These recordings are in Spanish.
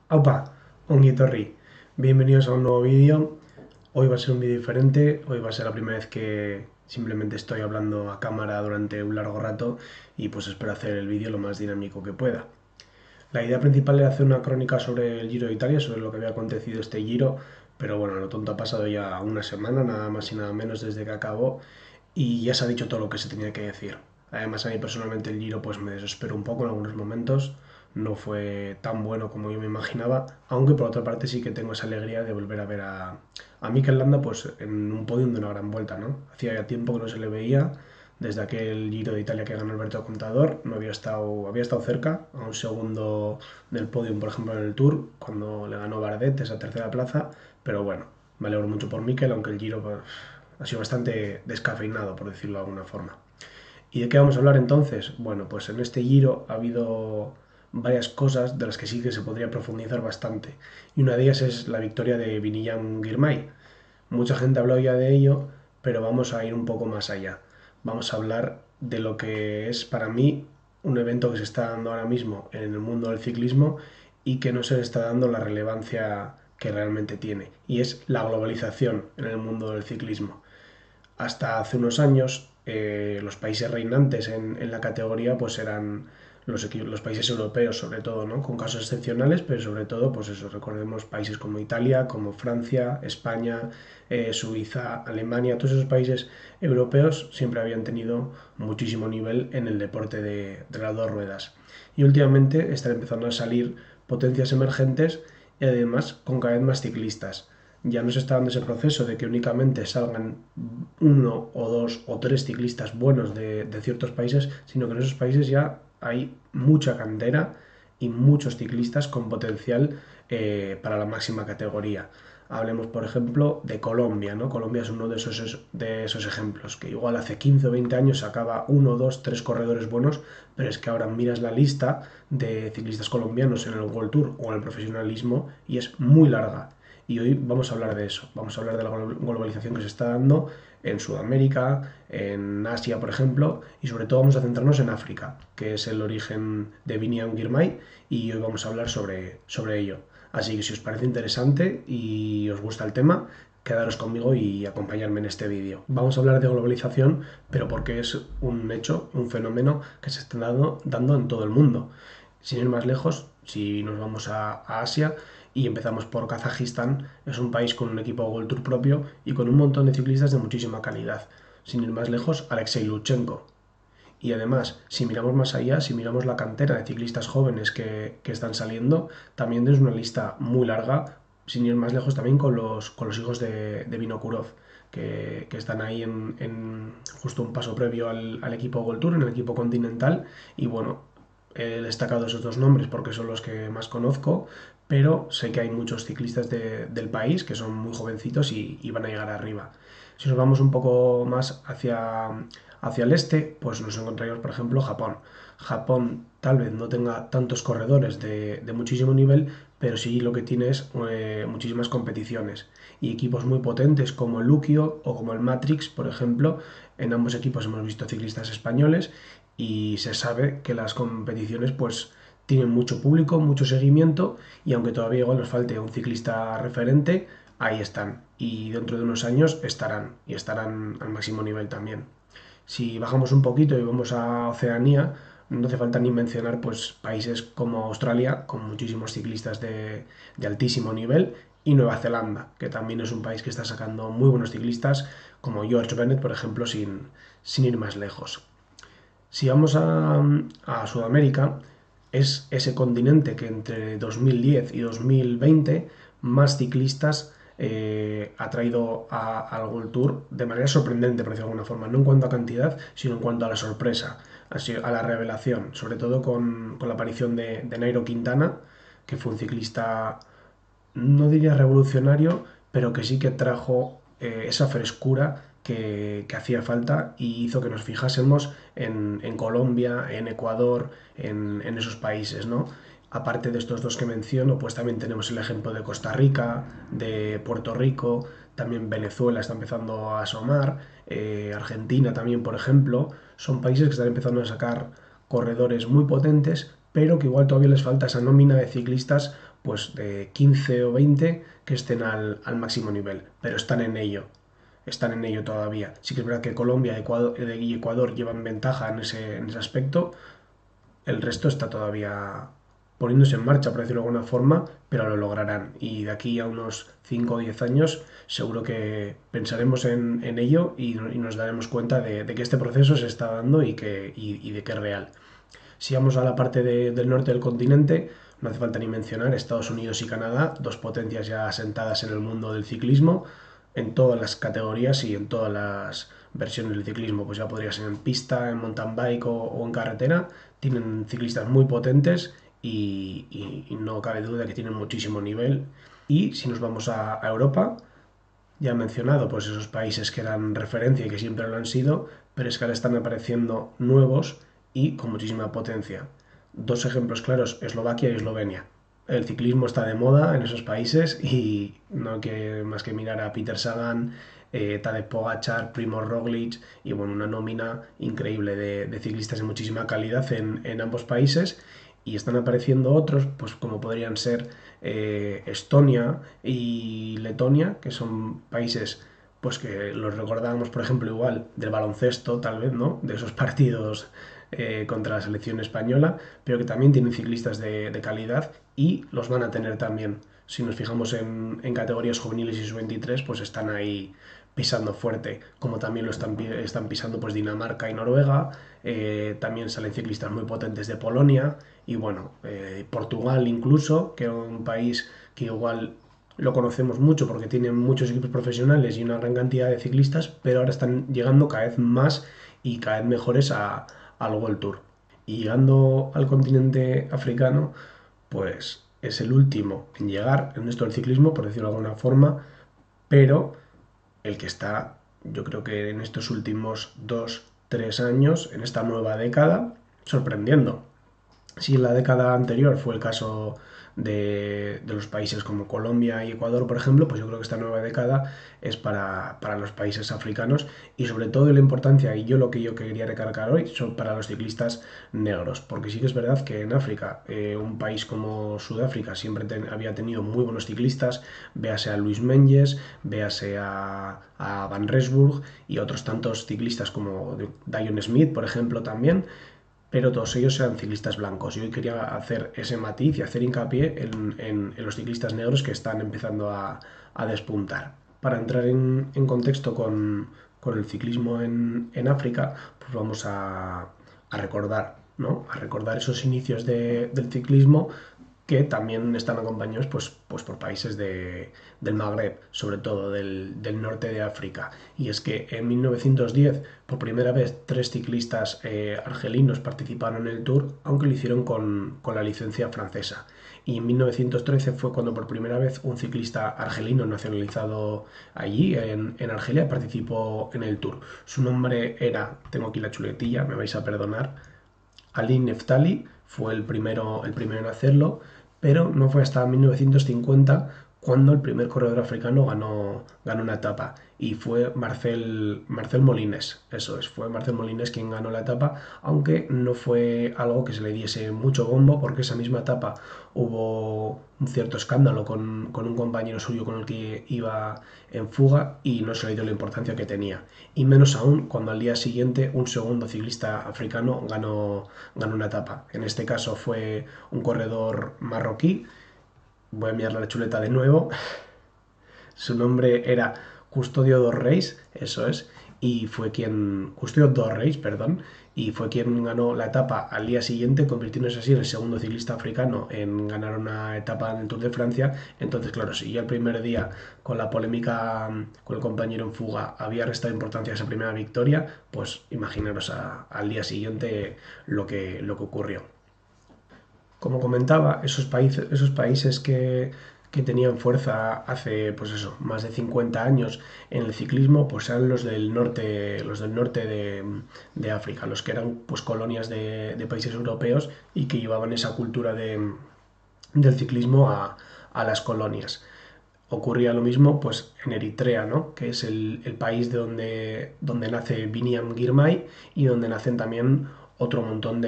Aupa, ongi etorri. Bienvenidos a un nuevo vídeo. Hoy va a ser un vídeo diferente. Hoy va a ser la primera vez que simplemente estoy hablando a cámara durante un largo rato y pues espero hacer el vídeo lo más dinámico que pueda. La idea principal era hacer una crónica sobre el Giro de Italia, sobre lo que había acontecido este Giro, pero bueno, lo tonto ha pasado ya una semana, nada más y nada menos desde que acabó, y ya se ha dicho todo lo que se tenía que decir. Además, a mí personalmente el Giro pues me desesperó un poco en algunos momentos, no fue tan bueno como yo me imaginaba, aunque por otra parte sí que tengo esa alegría de volver a ver a Mikel Landa pues en un podium de una gran vuelta, ¿no? Hacía ya tiempo que no se le veía, desde aquel Giro de Italia que ganó Alberto Contador, no había estado cerca, a un segundo del podium, por ejemplo, en el Tour, cuando le ganó Bardet esa tercera plaza, pero bueno, me alegro mucho por Mikel, aunque el Giro pues, ha sido bastante descafeinado, por decirlo de alguna forma. ¿Y de qué vamos a hablar entonces? Bueno, pues en este Giro ha habido varias cosas de las que sí que se podría profundizar bastante. Y una de ellas es la victoria de Vinicius Girmay. Mucha gente ha hablado ya de ello, pero vamos a ir un poco más allá. Vamos a hablar de lo que es para mí un evento que se está dando ahora mismo en el mundo del ciclismo y que no se le está dando la relevancia que realmente tiene. Y es la globalización en el mundo del ciclismo. Hasta hace unos años los países reinantes en la categoría pues eran los países europeos sobre todo, ¿no? Con casos excepcionales, pero sobre todo, pues eso, recordemos países como Italia, como Francia, España, Suiza, Alemania, todos esos países europeos siempre habían tenido muchísimo nivel en el deporte de las dos ruedas. Y últimamente están empezando a salir potencias emergentes y además con cada vez más ciclistas. Ya no se está dando ese proceso de que únicamente salgan uno o dos o tres ciclistas buenos de ciertos países, sino que en esos países ya hay mucha cantera y muchos ciclistas con potencial para la máxima categoría. Hablemos, por ejemplo, de Colombia, ¿no? Colombia es uno de esos ejemplos, que igual hace 15 o 20 años sacaba uno, dos, tres corredores buenos, pero es que ahora miras la lista de ciclistas colombianos en el World Tour o en el profesionalismo y es muy larga. Y hoy vamos a hablar de eso, vamos a hablar de la globalización que se está dando en Sudamérica, en Asia, por ejemplo, y sobre todo vamos a centrarnos en África, que es el origen de Vinicius Girmay, y hoy vamos a hablar sobre ello. Así que si os parece interesante y os gusta el tema, quedaros conmigo y acompañarme en este vídeo. Vamos a hablar de globalización, pero porque es un hecho, un fenómeno que se está dando en todo el mundo. Sin ir más lejos, si nos vamos a Asia y empezamos por Kazajistán, es un país con un equipo World Tour propio y con un montón de ciclistas de muchísima calidad. Sin ir más lejos, Alexei Lutsenko. Y además, si miramos más allá, si miramos la cantera de ciclistas jóvenes que están saliendo, también es una lista muy larga, sin ir más lejos también con los hijos de Vinokurov, que están ahí en justo un paso previo al equipo World Tour, en el equipo continental, y bueno, he destacado esos dos nombres porque son los que más conozco, pero sé que hay muchos ciclistas del país que son muy jovencitos y van a llegar arriba. Si nos vamos un poco más hacia el este, pues nos encontraremos, por ejemplo, Japón. Japón tal vez no tenga tantos corredores de muchísimo nivel, pero sí lo que tiene es muchísimas competiciones y equipos muy potentes como el Luquio o como el Matrix, por ejemplo. En ambos equipos hemos visto ciclistas españoles y se sabe que las competiciones pues tienen mucho público, mucho seguimiento y aunque todavía igual nos falte un ciclista referente, ahí están y dentro de unos años estarán y estarán al máximo nivel también. Si bajamos un poquito y vamos a Oceanía, no hace falta ni mencionar pues, países como Australia, con muchísimos ciclistas de altísimo nivel, y Nueva Zelanda, que también es un país que está sacando muy buenos ciclistas, como George Bennett, por ejemplo, sin ir más lejos. Si vamos a Sudamérica, es ese continente que entre 2010 y 2020 más ciclistas ha traído al World Tour de manera sorprendente, por decirlo de alguna forma, no en cuanto a cantidad, sino en cuanto a la sorpresa, a la revelación, sobre todo con la aparición de Nairo Quintana, que fue un ciclista, no diría revolucionario, pero que sí que trajo esa frescura que hacía falta y hizo que nos fijásemos en Colombia, en Ecuador, en esos países, ¿no? Aparte de estos dos que menciono, pues también tenemos el ejemplo de Costa Rica, de Puerto Rico, también Venezuela está empezando a asomar, Argentina también, por ejemplo, son países que están empezando a sacar corredores muy potentes, pero que igual todavía les falta esa nómina de ciclistas pues de 15 o 20 que estén al máximo nivel, pero están en ello todavía. Sí que es verdad que Colombia y Ecuador llevan ventaja en ese aspecto, el resto está todavía poniéndose en marcha, por decirlo de alguna forma, pero lo lograrán. Y de aquí a unos 5 o 10 años seguro que pensaremos en ello y nos daremos cuenta de que este proceso se está dando y de que es real. Si vamos a la parte del norte del continente, no hace falta ni mencionar Estados Unidos y Canadá, dos potencias ya asentadas en el mundo del ciclismo, en todas las categorías y en todas las versiones del ciclismo, pues ya podría ser en pista, en mountain bike o en carretera, tienen ciclistas muy potentes y no cabe duda que tienen muchísimo nivel. Y si nos vamos a Europa, ya he mencionado pues esos países que eran referencia y que siempre lo han sido, pero es que ahora están apareciendo nuevos y con muchísima potencia. Dos ejemplos claros, Eslovaquia y Eslovenia. El ciclismo está de moda en esos países y no hay que más que mirar a Peter Sagan, Tadej Pogačar, Primož Roglic y bueno, una nómina increíble de ciclistas de muchísima calidad en ambos países y están apareciendo otros, pues como podrían ser Estonia y Letonia, que son países pues que los recordábamos, por ejemplo, igual del baloncesto, tal vez, ¿no? De esos partidos contra la selección española, pero que también tienen ciclistas de calidad y los van a tener también. Si nos fijamos en categorías juveniles y sub-23, pues están ahí pisando fuerte, como también están pisando pues Dinamarca y Noruega, también salen ciclistas muy potentes de Polonia y bueno, Portugal incluso, que es un país que igual lo conocemos mucho porque tiene muchos equipos profesionales y una gran cantidad de ciclistas, pero ahora están llegando cada vez más y cada vez mejores al World Tour. Y llegando al continente africano, pues es el último en llegar en esto del ciclismo, por decirlo de alguna forma, pero el que está, yo creo que en estos últimos 2 3 años, en esta nueva década, sorprendiendo. Si en la década anterior fue el caso de los países como Colombia y Ecuador, por ejemplo, pues yo creo que esta nueva década es para los países africanos y sobre todo la importancia, y yo lo que yo quería recargar hoy, son para los ciclistas negros, porque sí que es verdad que en África, un país como Sudáfrica siempre había tenido muy buenos ciclistas, véase a Luis Menges, véase a Van Rensburg y otros tantos ciclistas como Dion Smith, por ejemplo, también, pero todos ellos eran ciclistas blancos. Y hoy quería hacer ese matiz y hacer hincapié en los ciclistas negros que están empezando a despuntar. Para entrar en contexto con el ciclismo en África, pues vamos a recordar, ¿no? A recordar esos inicios del ciclismo que también están acompañados pues por países del Magreb, sobre todo del norte de África. Y es que en 1910, por primera vez, tres ciclistas argelinos participaron en el Tour, aunque lo hicieron con la licencia francesa. Y en 1913 fue cuando por primera vez un ciclista argelino nacionalizado allí, en Argelia, participó en el Tour. Su nombre era, tengo aquí la chuletilla, me vais a perdonar, Ali Neftali, fue el primero en hacerlo, pero no fue hasta 1950 cuando el primer corredor africano ganó una etapa y fue Marcel Molines, eso es, fue Marcel Molines quien ganó la etapa, aunque no fue algo que se le diese mucho bombo porque esa misma etapa hubo un cierto escándalo con un compañero suyo con el que iba en fuga y no se le dio la importancia que tenía. Y menos aún cuando al día siguiente un segundo ciclista africano ganó una etapa. En este caso fue un corredor marroquí. Voy a mirar la chuleta de nuevo. Su nombre era Custodio dos Reis, eso es, y fue quien, Custodio dos Reis, perdón, y fue quien ganó la etapa al día siguiente, convirtiéndose así en el segundo ciclista africano en ganar una etapa en el Tour de Francia. Entonces, claro, si ya el primer día con la polémica con el compañero en fuga había restado importancia a esa primera victoria, pues imaginaros al día siguiente lo que ocurrió. Como comentaba, esos países que tenían fuerza hace, pues eso, más de 50 años en el ciclismo, pues eran los del norte de África, los que eran pues colonias de países europeos y que llevaban esa cultura del ciclismo a las colonias. Ocurría lo mismo pues en Eritrea, ¿no? Que es el país donde nace Biniam Girmay y donde nacen también otro montón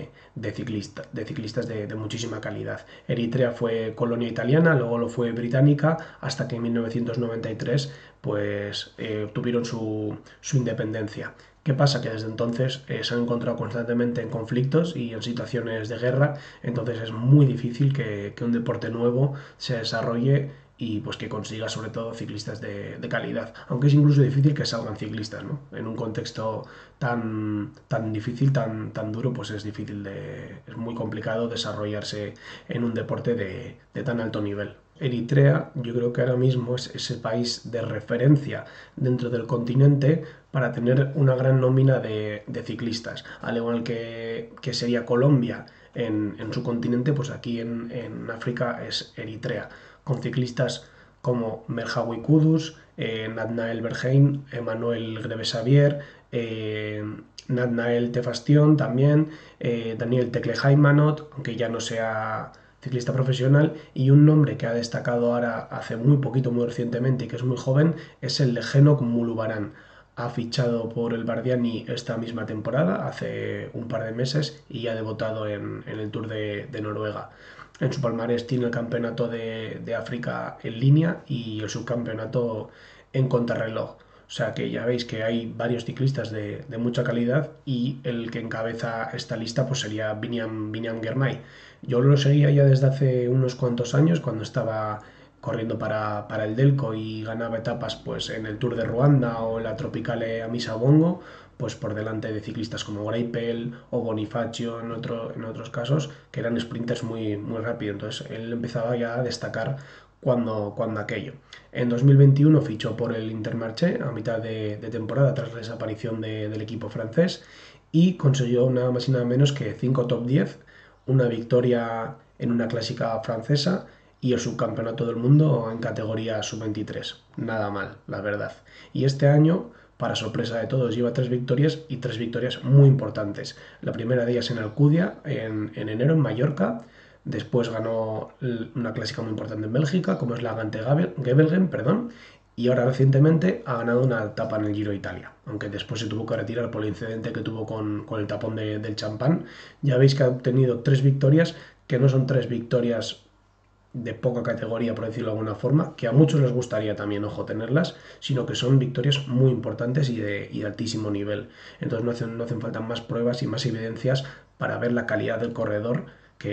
de ciclistas de muchísima calidad. Eritrea fue colonia italiana, luego lo fue británica, hasta que en 1993 pues, tuvieron su independencia. ¿Qué pasa? Que desde entonces se han encontrado constantemente en conflictos y en situaciones de guerra, entonces es muy difícil que un deporte nuevo se desarrolle y pues que consiga sobre todo ciclistas de calidad, aunque es incluso difícil que salgan ciclistas, ¿no? En un contexto tan difícil, tan duro, pues es muy complicado desarrollarse en un deporte de tan alto nivel. Eritrea yo creo que ahora mismo es ese país de referencia dentro del continente para tener una gran nómina de ciclistas, al igual que sería Colombia en su continente, pues aquí en África es Eritrea, con ciclistas como Merhawi Kudus, Natnael Berheim, Emmanuel Grebesavier, Natnael Tefastion también, Daniel Tekle Haymanot, aunque ya no sea ciclista profesional, y un nombre que ha destacado ahora hace muy poquito, muy recientemente, y que es muy joven, es el de Henok Mulubaran. Ha fichado por el Bardiani esta misma temporada, hace un par de meses, y ha debutado en el Tour de Noruega. En su palmarés tiene el campeonato de África en línea y el subcampeonato en contrarreloj. O sea que ya veis que hay varios ciclistas de mucha calidad y el que encabeza esta lista pues sería Biniam Girmay. Yo lo seguía ya desde hace unos cuantos años cuando estaba corriendo para el Delco y ganaba etapas pues en el Tour de Ruanda o en la Tropicale Amisa Bongo, pues por delante de ciclistas como Greipel o Bonifacio en otros casos, que eran sprinters muy rápidos. Entonces él empezaba ya a destacar cuando aquello. En 2021 fichó por el Intermarché a mitad de temporada tras la desaparición del equipo francés y consiguió nada más y nada menos que 5 top 10, una victoria en una clásica francesa y el subcampeonato del mundo en categoría sub-23. Nada mal, la verdad. Y este año, para sorpresa de todos, lleva 3 victorias y 3 victorias muy importantes. La primera de ellas en Alcudia, en enero, en Mallorca. Después ganó una clásica muy importante en Bélgica, como es la Gante Gebelgen, perdón. Y ahora recientemente ha ganado una etapa en el Giro de Italia, aunque después se tuvo que retirar por el incidente que tuvo con el tapón del champán. Ya veis que ha obtenido 3 victorias, que no son 3 victorias de poca categoría, por decirlo de alguna forma, que a muchos les gustaría también, ojo, tenerlas, sino que son victorias muy importantes y de altísimo nivel. Entonces no hacen falta más pruebas y más evidencias para ver la calidad del corredor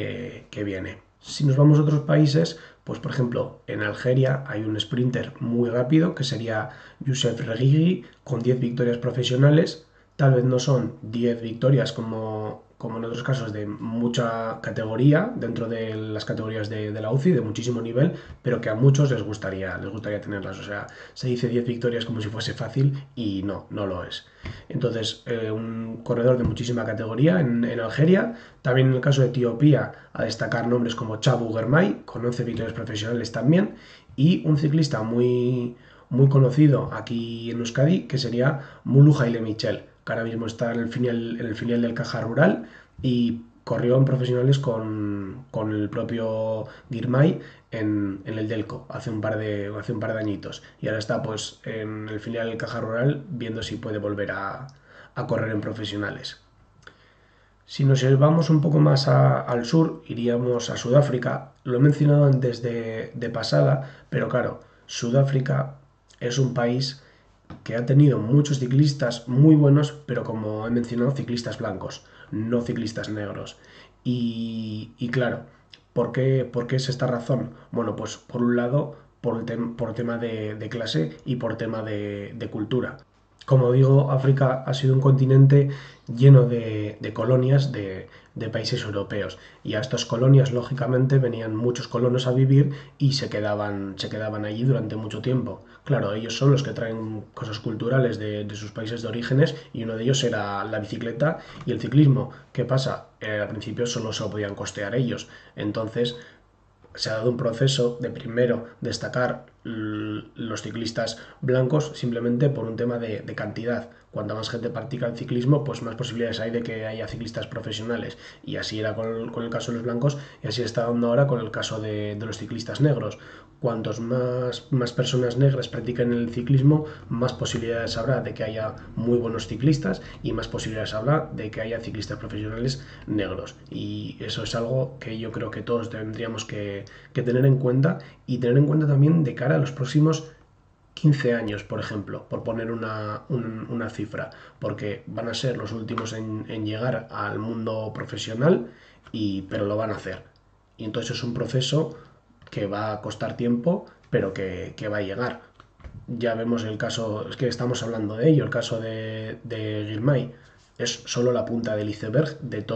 que viene. Si nos vamos a otros países, pues por ejemplo, en Algeria hay un sprinter muy rápido que sería Youssef Reguigui con 10 victorias profesionales. Tal vez no son 10 victorias como en otros casos de mucha categoría, dentro de las categorías de la UCI, de muchísimo nivel, pero que a muchos les gustaría tenerlas. O sea, se dice 10 victorias como si fuese fácil y no lo es. Entonces, un corredor de muchísima categoría en Algeria. También en el caso de Etiopía, a destacar nombres como Chabu Germay, con 11 victorias profesionales también, y un ciclista muy conocido aquí en Euskadi, que sería Mulu Haile Michel, que ahora mismo está en el filial del Caja Rural y corrió en profesionales con el propio Girmay en el Delco hace un par de añitos. Y ahora está pues en el filial del Caja Rural viendo si puede volver a correr en profesionales. Si nos vamos un poco más al sur, iríamos a Sudáfrica. Lo he mencionado antes de pasada, pero claro, Sudáfrica es un país que ha tenido muchos ciclistas muy buenos, pero como he mencionado, ciclistas blancos, no ciclistas negros. Y claro, ¿por qué es esta razón? Bueno, pues por un lado, por tema de clase y por tema de cultura. Como digo, África ha sido un continente lleno de colonias de países europeos y a estas colonias lógicamente venían muchos colonos a vivir y se quedaban allí durante mucho tiempo. Claro, ellos son los que traen cosas culturales de sus países de orígenes y uno de ellos era la bicicleta y el ciclismo. ¿Qué pasa? Al principio solo se lo podían costear ellos. Entonces se ha dado un proceso de primero destacar los ciclistas blancos simplemente por un tema de cantidad, Cuanta más gente practica el ciclismo, pues más posibilidades hay de que haya ciclistas profesionales. Y así era con el caso de los blancos y así está dando ahora con el caso de los ciclistas negros. Cuantos más personas negras practiquen el ciclismo, más posibilidades habrá de que haya muy buenos ciclistas y más posibilidades habrá de que haya ciclistas profesionales negros. Y eso es algo que yo creo que todos tendríamos que tener en cuenta y tener en cuenta también de cara a los próximos 15 años, por ejemplo, por poner una cifra, porque van a ser los últimos en llegar al mundo profesional, pero lo van a hacer. Y entonces es un proceso que va a costar tiempo, pero que va a llegar. Ya vemos el caso, es que estamos hablando de ello, el caso de Girmay. Es solo la punta del iceberg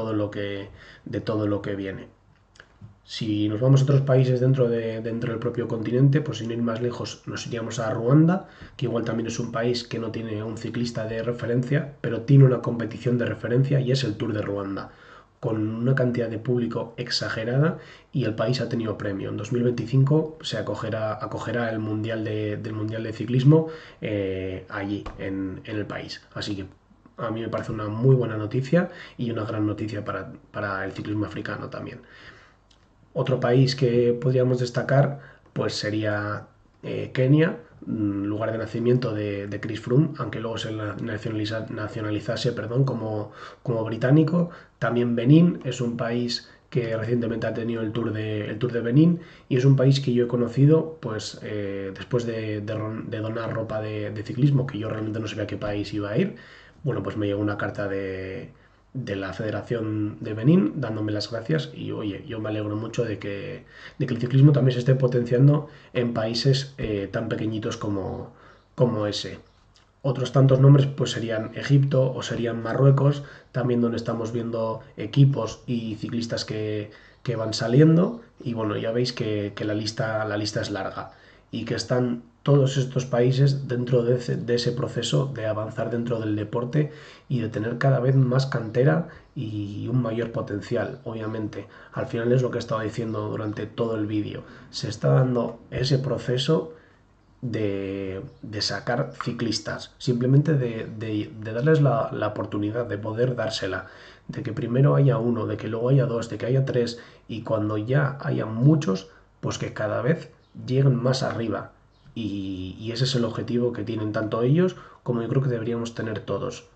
de todo lo que viene. Si nos vamos a otros países dentro del propio continente, pues sin ir más lejos nos iríamos a Ruanda, que igual también es un país que no tiene un ciclista de referencia, pero tiene una competición de referencia y es el Tour de Ruanda, con una cantidad de público exagerada y el país ha tenido premio. En 2025 se acogerá del Mundial de Ciclismo allí, en el país. Así que a mí me parece una muy buena noticia y una gran noticia para el ciclismo africano también. Otro país que podríamos destacar pues sería Kenia, lugar de nacimiento de Chris Froome, aunque luego se nacionalizase como británico. También Benín es un país que recientemente ha tenido el Tour de Benín y es un país que yo he conocido pues después de donar ropa de ciclismo, que yo realmente no sabía a qué país iba a ir. Bueno, pues me llegó una carta de la Federación de Benín dándome las gracias y oye, yo me alegro mucho de que el ciclismo también se esté potenciando en países tan pequeñitos como ese. Otros tantos nombres pues serían Egipto o serían Marruecos, también donde estamos viendo equipos y ciclistas que van saliendo y bueno, ya veis que la lista es larga y que están todos estos países dentro de ese proceso de avanzar dentro del deporte y de tener cada vez más cantera y un mayor potencial, obviamente. Al final es lo que he estado diciendo durante todo el vídeo. Se está dando ese proceso de sacar ciclistas, simplemente de darles la oportunidad de poder dársela, de que primero haya uno, de que luego haya dos, de que haya tres, y cuando ya haya muchos, pues que cada vez lleguen más arriba. Y ese es el objetivo que tienen tanto ellos como yo creo que deberíamos tener todos,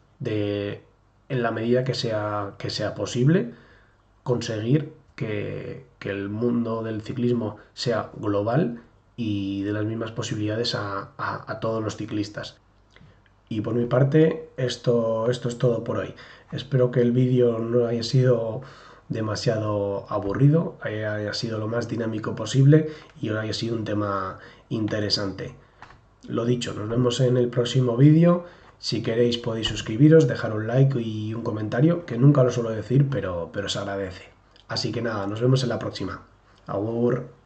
en la medida que sea posible, conseguir que el mundo del ciclismo sea global y de las mismas posibilidades a todos los ciclistas. Y por mi parte, esto es todo por hoy. Espero que el vídeo no haya sido demasiado aburrido, haya sido lo más dinámico posible y haya sido un tema interesante. Lo dicho, nos vemos en el próximo vídeo. Si queréis podéis suscribiros, dejar un like y un comentario, que nunca lo suelo decir, pero se agradece. Así que nada, nos vemos en la próxima. Agur.